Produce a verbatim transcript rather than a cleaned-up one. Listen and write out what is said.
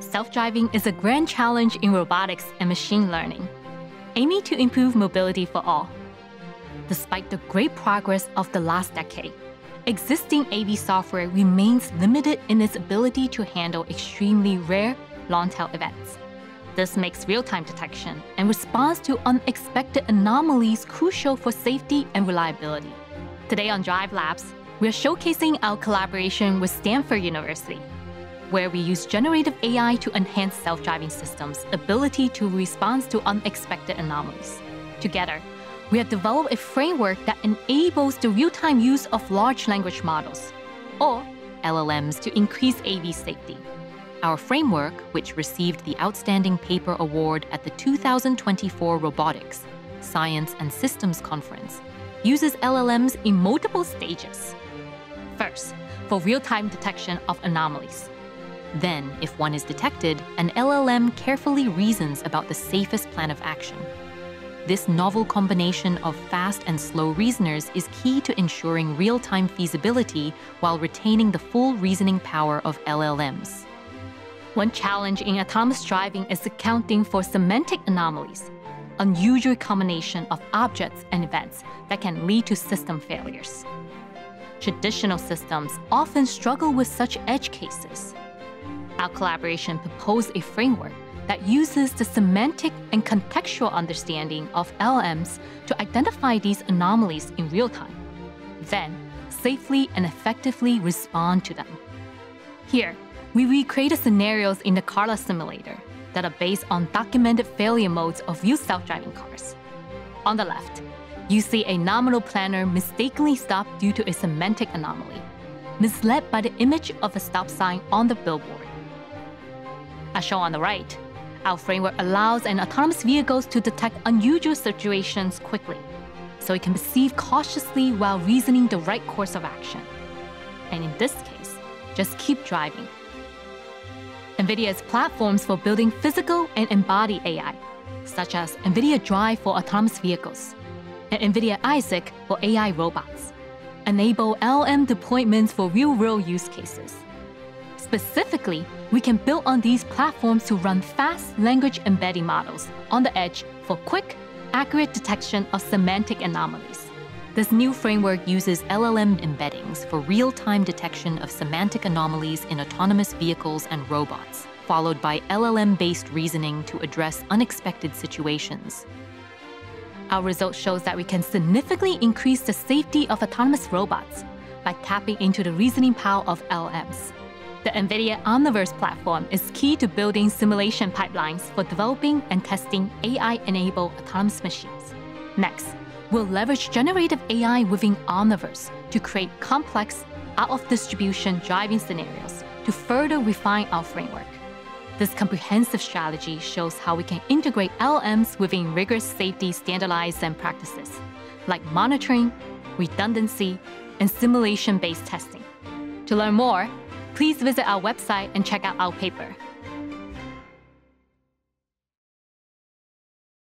Self-driving is a grand challenge in robotics and machine learning, aiming to improve mobility for all. Despite the great progress of the last decade, existing A V software remains limited in its ability to handle extremely rare, long-tail events. This makes real-time detection and response to unexpected anomalies crucial for safety and reliability. Today on Drive Labs, we are showcasing our collaboration with Stanford University, where we use generative A I to enhance self-driving systems' ability to respond to unexpected anomalies. Together, we have developed a framework that enables the real-time use of large language models, or L L Ms, to increase A V safety. Our framework, which received the Outstanding Paper Award at the two thousand twenty-four Robotics, Science and Systems Conference, uses L L Ms in multiple stages. First, for real-time detection of anomalies. Then, if one is detected, an L L M carefully reasons about the safest plan of action. This novel combination of fast and slow reasoners is key to ensuring real-time feasibility while retaining the full reasoning power of L L Ms. One challenge in autonomous driving is accounting for semantic anomalies, unusual combination of objects and events that can lead to system failures. Traditional systems often struggle with such edge cases. Our collaboration proposed a framework that uses the semantic and contextual understanding of L L Ms to identify these anomalies in real time, then safely and effectively respond to them. Here, we recreated scenarios in the Carla simulator that are based on documented failure modes of real self-driving cars. On the left, you see a nominal planner mistakenly stopped due to a semantic anomaly, misled by the image of a stop sign on the billboard. As shown on the right, our framework allows an autonomous vehicle to detect unusual situations quickly, so it can perceive cautiously while reasoning the right course of action. And in this case, just keep driving. NVIDIA's platforms for building physical and embodied A I, such as NVIDIA Drive for autonomous vehicles and NVIDIA Isaac for A I robots, enable L L M deployments for real-world use cases. Specifically, we can build on these platforms to run fast language embedding models on the edge for quick, accurate detection of semantic anomalies. This new framework uses L L M embeddings for real-time detection of semantic anomalies in autonomous vehicles and robots, followed by L L M-based reasoning to address unexpected situations. Our result shows that we can significantly increase the safety of autonomous robots by tapping into the reasoning power of L L Ms. The NVIDIA Omniverse platform is key to building simulation pipelines for developing and testing A I-enabled autonomous machines. Next, we'll leverage generative A I within Omniverse to create complex, out-of-distribution driving scenarios to further refine our framework. This comprehensive strategy shows how we can integrate L L Ms within rigorous safety standards and practices, like monitoring, redundancy, and simulation-based testing. To learn more, please visit our website and check out our paper.